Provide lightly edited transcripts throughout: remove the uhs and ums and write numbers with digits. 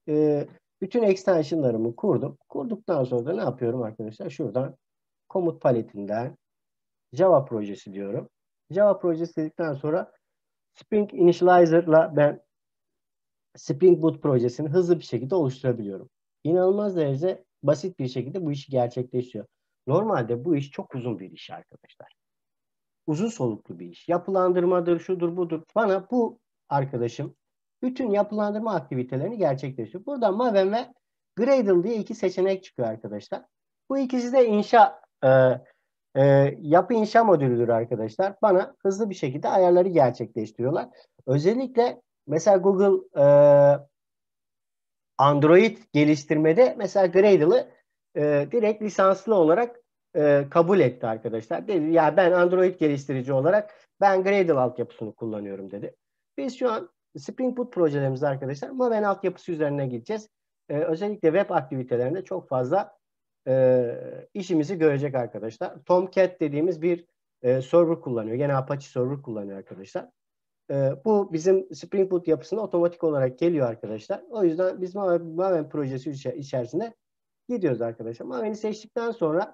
bütün extensionlarımı kurdum. Kurduktan sonra da ne yapıyorum arkadaşlar? Şuradan komut paletinden Java projesi diyorum. Java projesi dedikten sonra Spring Initializer'la ben Spring Boot projesini hızlı bir şekilde oluşturabiliyorum. İnanılmaz derece basit bir şekilde bu işi gerçekleştiriyor. Normalde bu iş çok uzun bir iş arkadaşlar. Uzun soluklu bir iş. Yapılandırmadır, şudur budur. Bana bu arkadaşım bütün yapılandırma aktivitelerini gerçekleştiriyor. Buradan Maven ve Gradle diye iki seçenek çıkıyor arkadaşlar. Bu ikisi de yapı inşa modülüdür arkadaşlar. Bana hızlı bir şekilde ayarları gerçekleştiriyorlar. Özellikle mesela Google Android geliştirmede mesela Gradle'ı direkt lisanslı olarak kabul etti arkadaşlar. Dedi ya ben Android geliştirici olarak ben Gradle altyapısını kullanıyorum dedi. Biz şu an Spring Boot projelerimizde arkadaşlar Maven altyapısı üzerine gideceğiz. Özellikle web aktivitelerinde çok fazla işimizi görecek arkadaşlar. Tomcat dediğimiz bir server kullanıyor. Gene Apache server kullanıyor arkadaşlar. Bu bizim Spring Boot yapısına otomatik olarak geliyor arkadaşlar. O yüzden biz Maven projesi içerisinde gidiyoruz arkadaşlar. Maven'i seçtikten sonra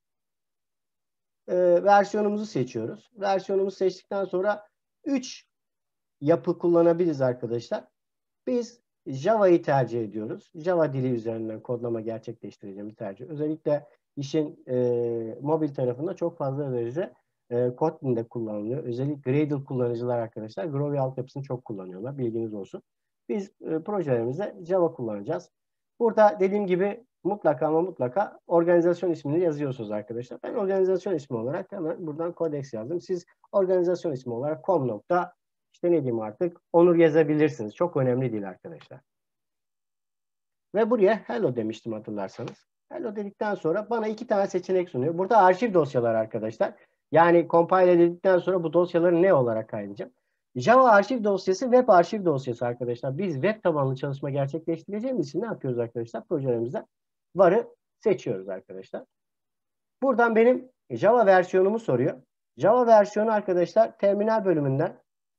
versiyonumuzu seçiyoruz. Versiyonumuzu seçtikten sonra 3 yapı kullanabiliriz arkadaşlar. Biz Java'yı tercih ediyoruz. Java dili üzerinden kodlama gerçekleştireceğimiz tercih. Özellikle işin mobil tarafında çok fazla derece Kotlin'de kullanılıyor. Özellikle Gradle kullanıcılar arkadaşlar Groovy altyapısını çok kullanıyorlar. Bilginiz olsun. Biz projelerimizde Java kullanacağız. Burada dediğim gibi mutlaka ama mutlaka organizasyon ismini yazıyorsunuz arkadaşlar. Ben organizasyon ismi olarak hemen buradan Codex yazdım. Siz organizasyon ismi olarak com. İşte ne diyeyim artık Onur yazabilirsiniz. Çok önemli değil arkadaşlar. Ve buraya hello demiştim hatırlarsanız. Hello dedikten sonra bana 2 tane seçenek sunuyor. Burada arşiv dosyalar arkadaşlar. Yani compile edildikten sonra bu dosyaları ne olarak kaydedeceğim? Java arşiv dosyası, web arşiv dosyası arkadaşlar. Biz web tabanlı çalışma gerçekleştireceğimiz için ne yapıyoruz arkadaşlar? Projelerimizde var'ı seçiyoruz arkadaşlar. Buradan benim Java versiyonumu soruyor. Java versiyonu arkadaşlar terminal bölümünden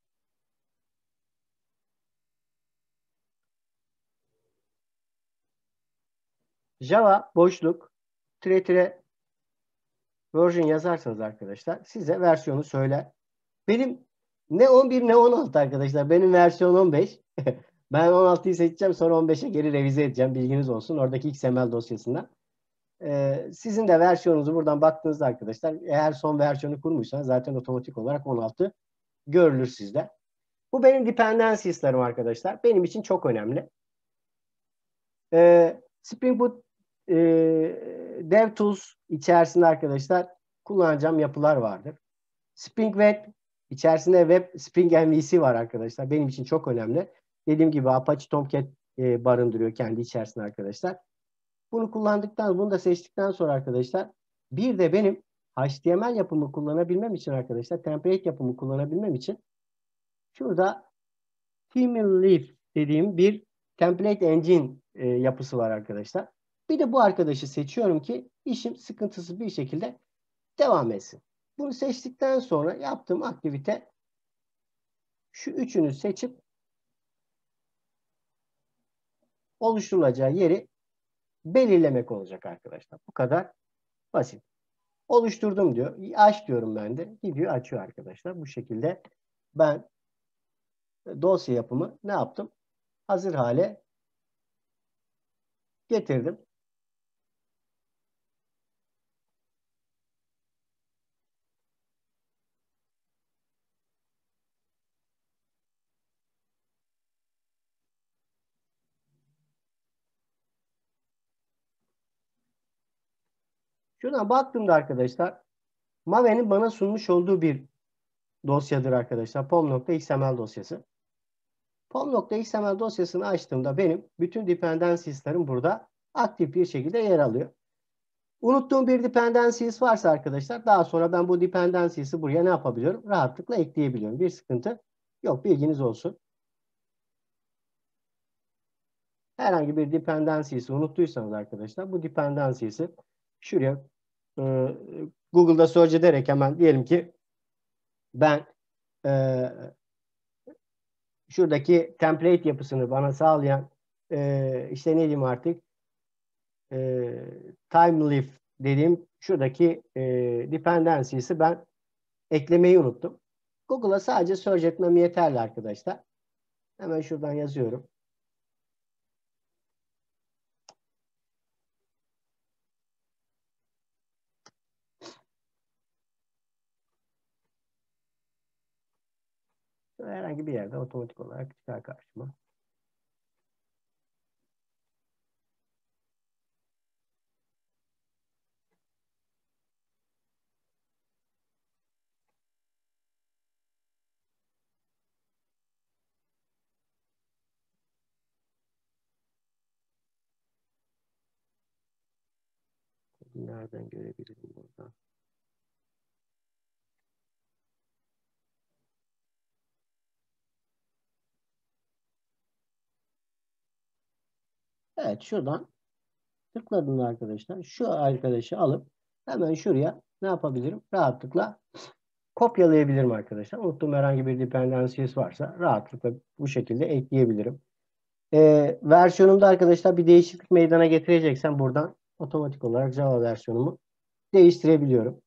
Java boşluk tire version yazarsanız arkadaşlar size versiyonu söyler. Benim ne 11 ne 16 arkadaşlar. Benim versiyon 15. Ben 16'yı seçeceğim sonra 15'e geri revize edeceğim. Bilginiz olsun. Oradaki XML dosyasından. Sizin de versiyonunuzu buradan baktığınızda arkadaşlar eğer son versiyonu kurmuşsanız zaten otomatik olarak 16 görülür sizde. Bu benim dependencies'larım arkadaşlar. Benim için çok önemli. Spring Boot DevTools içerisinde arkadaşlar kullanacağım yapılar vardır. Spring Web içerisinde Web Spring MVC var arkadaşlar. Benim için çok önemli. Dediğim gibi Apache Tomcat barındırıyor kendi içerisinde arkadaşlar. Bunu da seçtikten sonra arkadaşlar bir de benim HTML yapımı kullanabilmem için arkadaşlar template yapımı kullanabilmem için şurada Theme dediğim bir template engine yapısı var arkadaşlar. Bir de bu arkadaşı seçiyorum ki işim sıkıntısız bir şekilde devam etsin. Bunu seçtikten sonra yaptığım aktivite şu üçünü seçip oluşturulacağı yeri belirlemek olacak arkadaşlar. Bu kadar basit. Oluşturdum diyor. Aç diyorum ben de. Gidiyor açıyor arkadaşlar. Bu şekilde ben dosya yapımı ne yaptım? Hazır hale getirdim. Şuradan baktığımda arkadaşlar Maven'in bana sunmuş olduğu bir dosyadır arkadaşlar. pom.xml dosyası. pom.xml dosyasını açtığımda benim bütün dependencies'lerim burada aktif bir şekilde yer alıyor. Unuttuğum bir dependencies varsa arkadaşlar daha sonra ben bu dependencies'i buraya ne yapabiliyorum? Rahatlıkla ekleyebiliyorum. Bir sıkıntı yok. Bilginiz olsun. Herhangi bir dependencies'i unuttuysanız arkadaşlar bu dependencies'i şuraya Google'da search ederek hemen diyelim ki ben şuradaki template yapısını bana sağlayan işte ne diyeyim artık, time leaf dediğim şuradaki dependency'si ben eklemeyi unuttum. Google'a sadece search etmem yeterli arkadaşlar. Hemen şuradan yazıyorum. Herhangi bir yerde otomatik olarak çıkar karşıma. Nereden görebilirim buradan? Evet, şuradan tıkladığımda arkadaşlar şu arkadaşı alıp hemen şuraya ne yapabilirim? Rahatlıkla kopyalayabilirim arkadaşlar. Unuttuğum herhangi bir dependencies varsa rahatlıkla bu şekilde ekleyebilirim. Versiyonumda arkadaşlar bir değişiklik meydana getireceksem buradan otomatik olarak Java versiyonumu değiştirebiliyorum.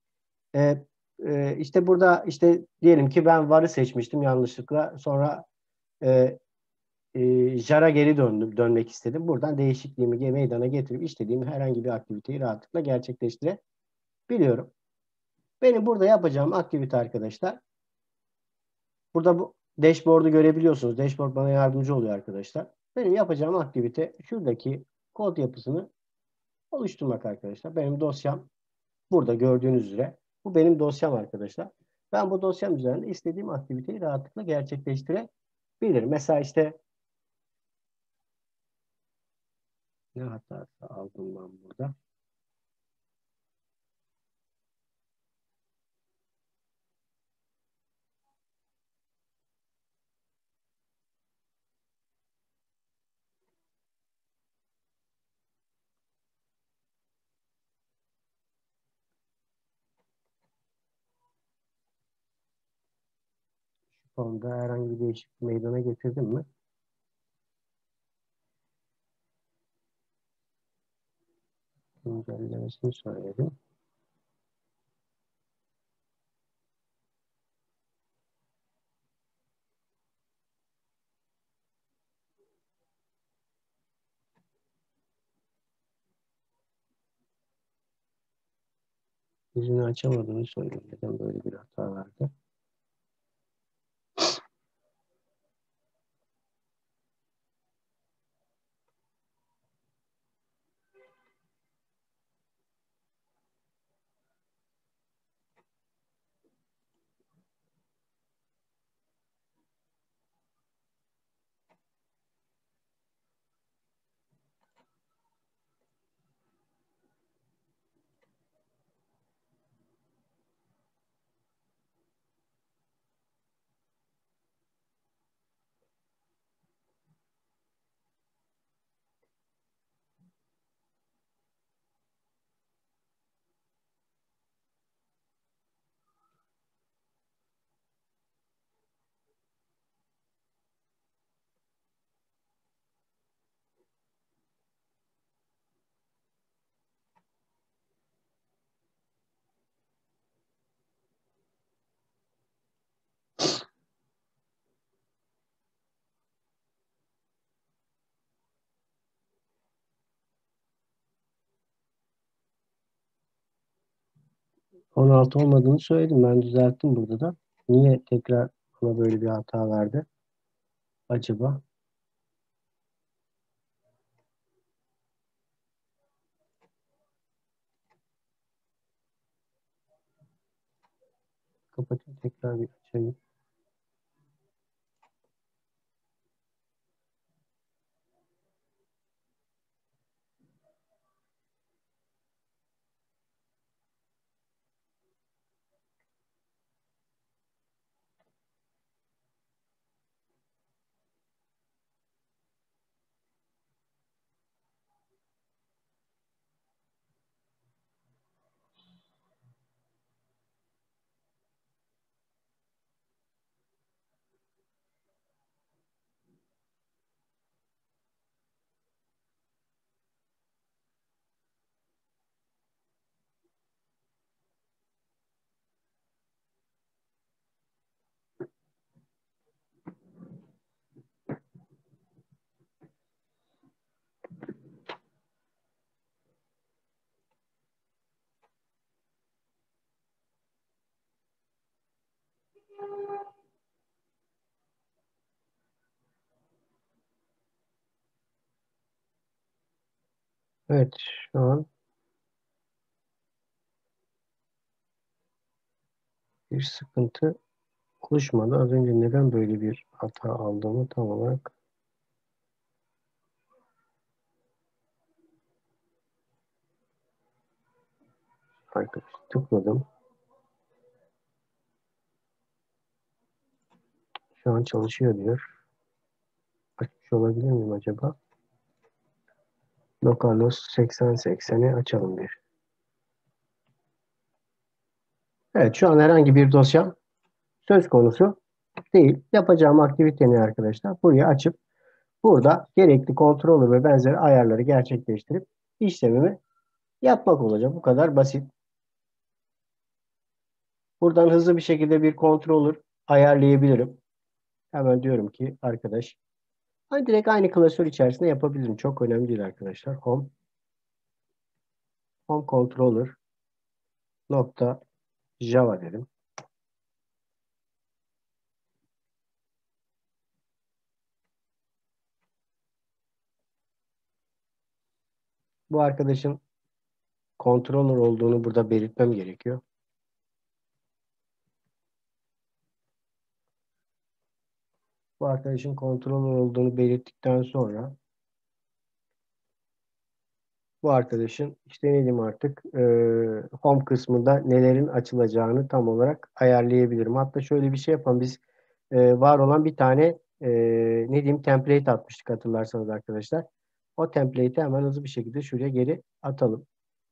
İşte burada işte diyelim ki ben var'ı seçmiştim yanlışlıkla. Sonra e, jar'a geri dönmek istedim. Buradan değişikliğimi meydana getirip istediğim herhangi bir aktiviteyi rahatlıkla gerçekleştirebiliyorum. Benim burada yapacağım aktivite arkadaşlar. Burada bu dashboard'u görebiliyorsunuz. Dashboard bana yardımcı oluyor arkadaşlar. Benim yapacağım aktivite şuradaki kod yapısını oluşturmak arkadaşlar. Benim dosyam burada gördüğünüz üzere. Bu benim dosyam arkadaşlar. Ben bu dosyam üzerinde istediğim aktiviteyi rahatlıkla gerçekleştirebilirim. Mesela işte ne hatası aldım ben burada? Şu konuda herhangi bir değişiklik meydana getirdim mi? Güncellemesini söyledim. Yüzünü açamadığını söylüyor. Neden böyle bir hata vardı? On altı olmadığını söyledim. Ben düzelttim burada da. Niye tekrar bana böyle bir hata verdi acaba? Kapatayım, tekrar bir açayım. Evet, şu an bir sıkıntı oluşmadı. Az önce neden böyle bir hata aldığımı tam olarak arkadaşlar tıkladım. Şu an çalışıyor diyor. Açmış olabilir miyim acaba? Localhost 8080'i açalım bir. Evet, şu an herhangi bir dosyam söz konusu değil. Yapacağım aktiviteni arkadaşlar buraya açıp burada gerekli controller ve benzeri ayarları gerçekleştirip işlemimi yapmak olacak. Bu kadar basit. Buradan hızlı bir şekilde bir controller ayarlayabilirim. Hemen diyorum ki arkadaş, hani direkt aynı klasör içerisinde yapabilirim. Çok önemli değil arkadaşlar. Home controller nokta Java dedim. Bu arkadaşın controller olduğunu burada belirtmem gerekiyor. Bu arkadaşın controller olduğunu belirttikten sonra bu arkadaşın işte ne diyeyim artık home kısmında nelerin açılacağını tam olarak ayarlayabilirim. Hatta şöyle bir şey yapalım. Biz var olan bir tane ne diyeyim template atmıştık hatırlarsanız arkadaşlar. O template'i hemen hızlı bir şekilde şuraya geri atalım.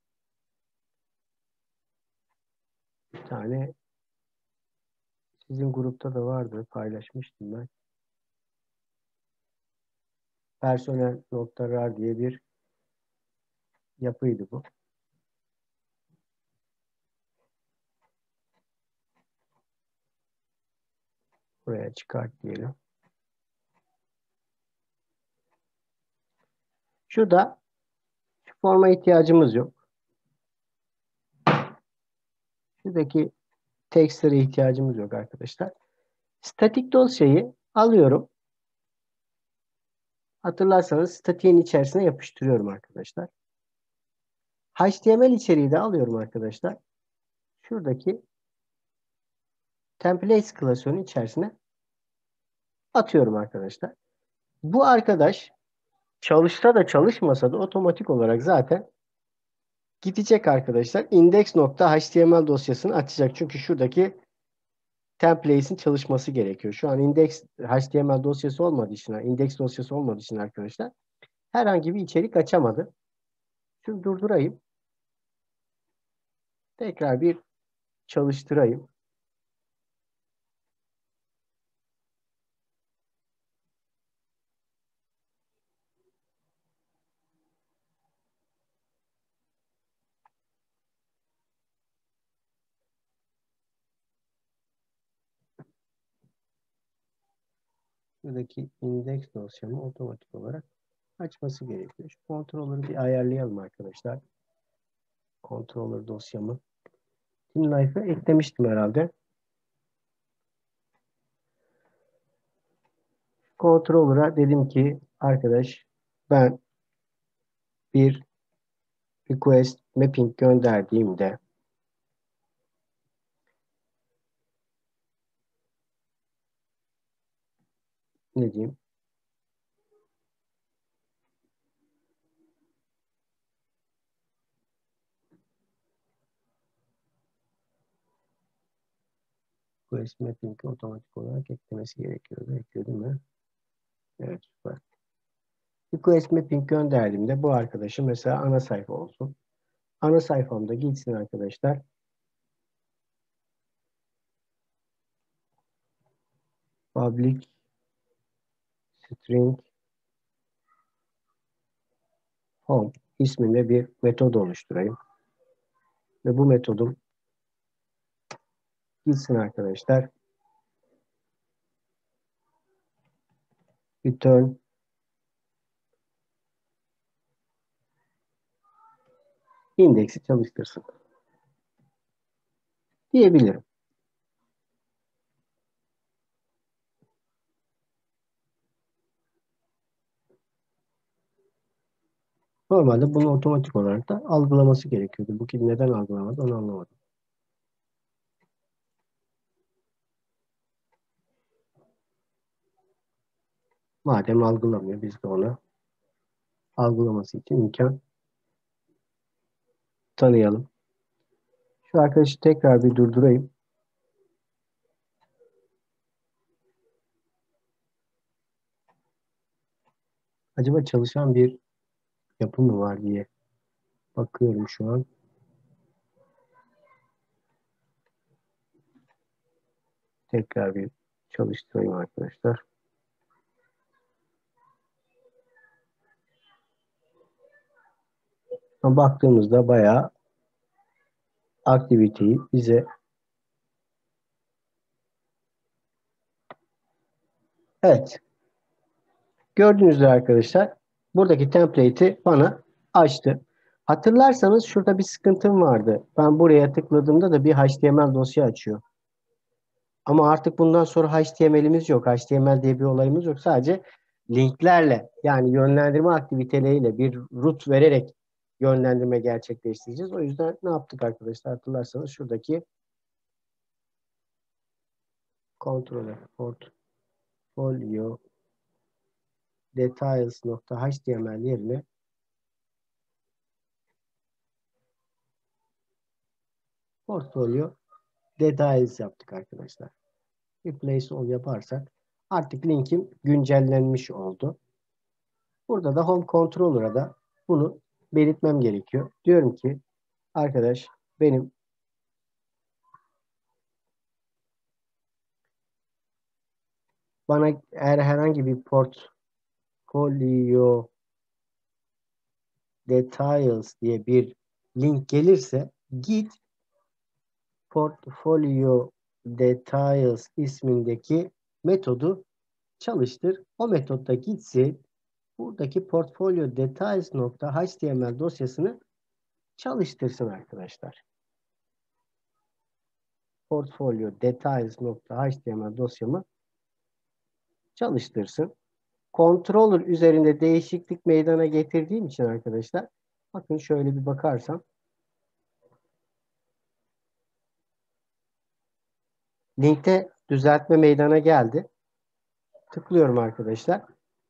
Bir tane sizin grupta da vardı. Paylaşmıştım ben. Personel.rar diye bir yapıydı bu. Buraya çıkart diyelim. Şurada forma ihtiyacımız yok. Şuradaki text'lere ihtiyacımız yok arkadaşlar. Statik dosyayı alıyorum. Hatırlarsanız statiğin içerisine yapıştırıyorum arkadaşlar. HTML içeriği de alıyorum arkadaşlar. Şuradaki templates klasörünün içerisine atıyorum arkadaşlar. Bu arkadaş çalışsa da çalışmasa da otomatik olarak zaten gidecek arkadaşlar. Index.html dosyasını açacak. Çünkü şuradaki templates'in çalışması gerekiyor. Şu an index HTML dosyası olmadığı için, index dosyası olmadığı için arkadaşlar herhangi bir içerik açamadı. Şunu durdurayım. Tekrar bir çalıştırayım. Buradaki index dosyamı otomatik olarak açması gerekiyor. Şu controller'ı bir ayarlayalım arkadaşlar. Controller dosyamı. TeamLife'ı eklemiştim herhalde. Controller'a dedim ki arkadaş ben bir request mapping gönderdiğimde ne diyeyim? Request mapping'i otomatik olarak eklemesi gerekiyordu. Ekledim mi? Evet, süper. Request mapping gönderdiğimde bu arkadaşım mesela ana sayfa olsun. Ana sayfamda gitsin arkadaşlar. Public string home isminde bir metod oluşturayım. Ve bu metodum gitsin arkadaşlar. Return indeksi çalıştırsın diyebilirim. Normalde bunu otomatik olarak da algılaması gerekiyordu. Bu ki neden algılamadı onu anlamadım. Madem algılamıyor biz de ona algılaması için imkan tanıyalım. Şu arkadaşı tekrar bir durdurayım. Acaba çalışan bir yapı mı var diye bakıyorum şu an. Tekrar bir çalıştırayım arkadaşlar. Ama baktığımızda bayağı aktiviteyi bize evet. Gördüğünüz üzere arkadaşlar buradaki template'i bana açtı. Hatırlarsanız şurada bir sıkıntım vardı. Ben buraya tıkladığımda da bir HTML dosya açıyor. Ama artık bundan sonra HTML'imiz yok. HTML diye bir olayımız yok. Sadece linklerle yani yönlendirme aktiviteleriyle bir root vererek yönlendirme gerçekleştireceğiz. O yüzden ne yaptık arkadaşlar? Hatırlarsanız şuradaki Ctrl F portfolio details.html yerine portfolio details yaptık arkadaşlar. Replace all yaparsak artık linkim güncellenmiş oldu. Burada da Home Controller'a da bunu belirtmem gerekiyor. Diyorum ki arkadaş benim bana eğer herhangi bir portfolio details diye bir link gelirse git portfolio details ismindeki metodu çalıştır. O metotta gitsin buradaki portfolio details.html dosyasını çalıştırsın arkadaşlar. Portfolio details.html dosyamı çalıştırsın. Controller üzerinde değişiklik meydana getirdiğim için arkadaşlar bakın şöyle bir bakarsam linkte düzeltme meydana geldi. Tıklıyorum arkadaşlar.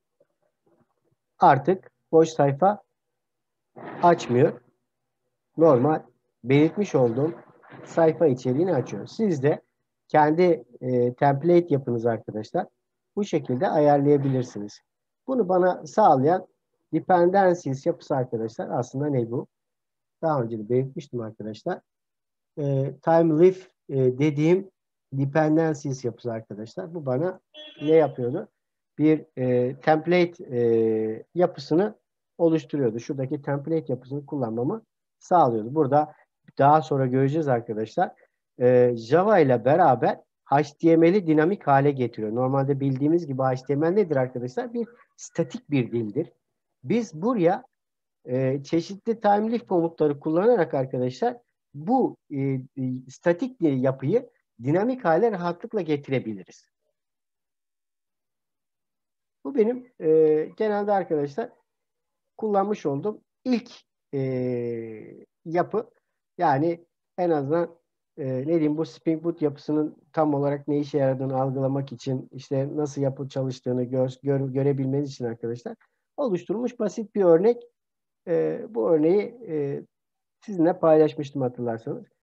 Artık boş sayfa açmıyor. Normal belirtmiş olduğum sayfa içeriğini açıyor. Siz de kendi template yapınız arkadaşlar. Bu şekilde ayarlayabilirsiniz. Bunu bana sağlayan dependencies yapısı arkadaşlar. Aslında ne bu? Daha önce de belirtmiştim arkadaşlar. Time live dediğim dependencies yapısı arkadaşlar. Bu bana ne yapıyordu? Bir template yapısını oluşturuyordu. Şuradaki template yapısını kullanmamı sağlıyordu. Burada daha sonra göreceğiz arkadaşlar. Java ile beraber HTML'i dinamik hale getiriyor. Normalde bildiğimiz gibi HTML nedir arkadaşlar? Bir statik bir dildir. Biz buraya çeşitli time komutları kullanarak arkadaşlar bu statik yapıyı dinamik hale rahatlıkla getirebiliriz. Bu benim genelde arkadaşlar kullanmış olduğum ilk e, yapı. Yani en azından ne diyeyim bu Spring Boot yapısının tam olarak ne işe yaradığını algılamak için işte nasıl yapı çalıştığını görebilmeniz için arkadaşlar oluşturulmuş basit bir örnek. Bu örneği sizinle paylaşmıştım hatırlarsanız.